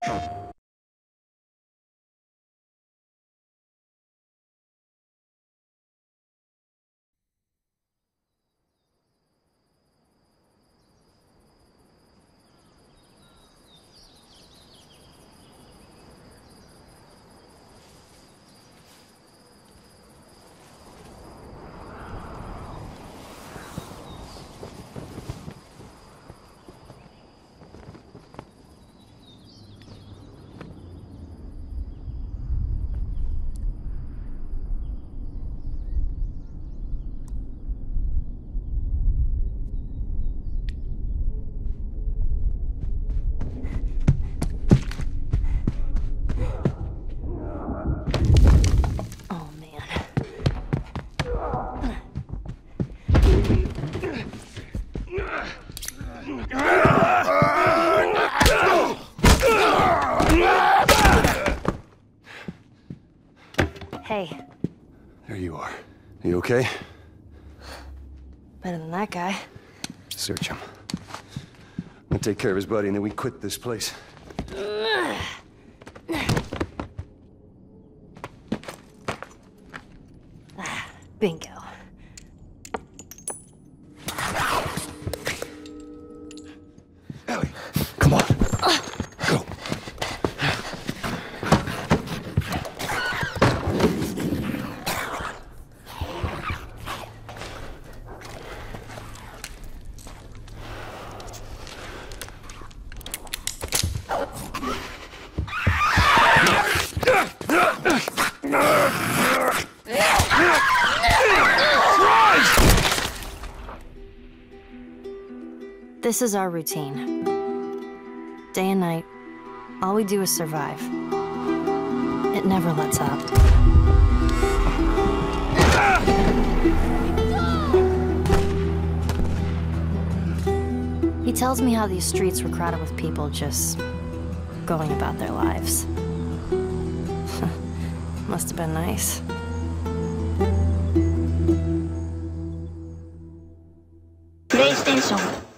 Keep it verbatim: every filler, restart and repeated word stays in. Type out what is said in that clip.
Hey. There you are. You okay? Better than that guy. Search him. I'll take care of his buddy and then we quit this place. Ah, bingo. Ellie, come on. Go. This is our routine. Day and night, all we do is survive. It never lets up. He tells me how these streets were crowded with people just going about their lives. Must have been nice. PlayStation